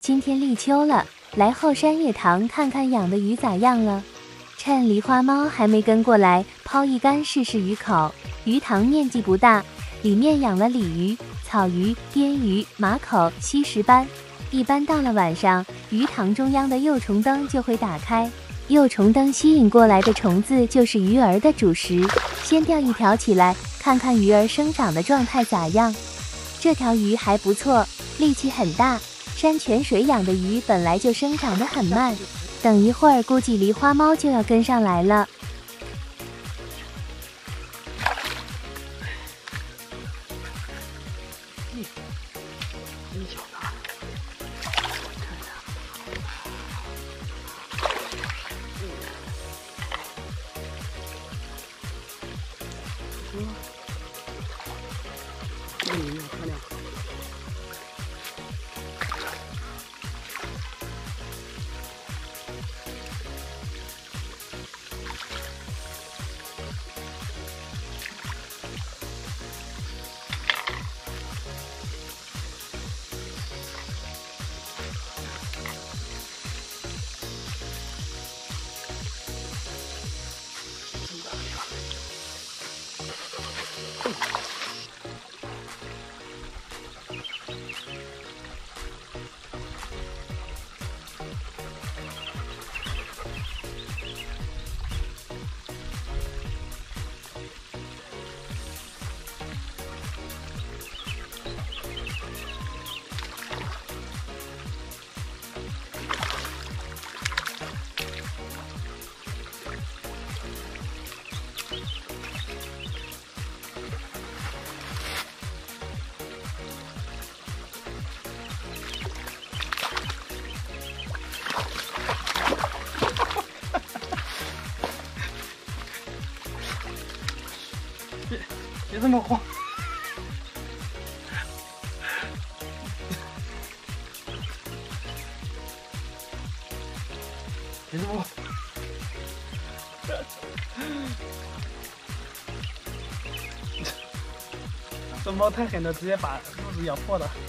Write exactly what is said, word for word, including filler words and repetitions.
今天立秋了，来后山野塘看看养的鱼咋样了。趁狸花猫还没跟过来，抛一竿试试鱼口。鱼塘面积不大，里面养了鲤鱼、草鱼、鳖鱼、马口、吸石斑。一般到了晚上，鱼塘中央的幼虫灯就会打开，幼虫灯吸引过来的虫子就是鱼儿的主食。先钓一条起来，看看鱼儿生长的状态咋样。这条鱼还不错，力气很大。山泉水养的鱼本来就生长得很慢，等一会儿估计狸花猫就要跟上来了。 这里面漂亮。别别这么慌！别这么慌！这猫太狠了，直接把肚子咬破了。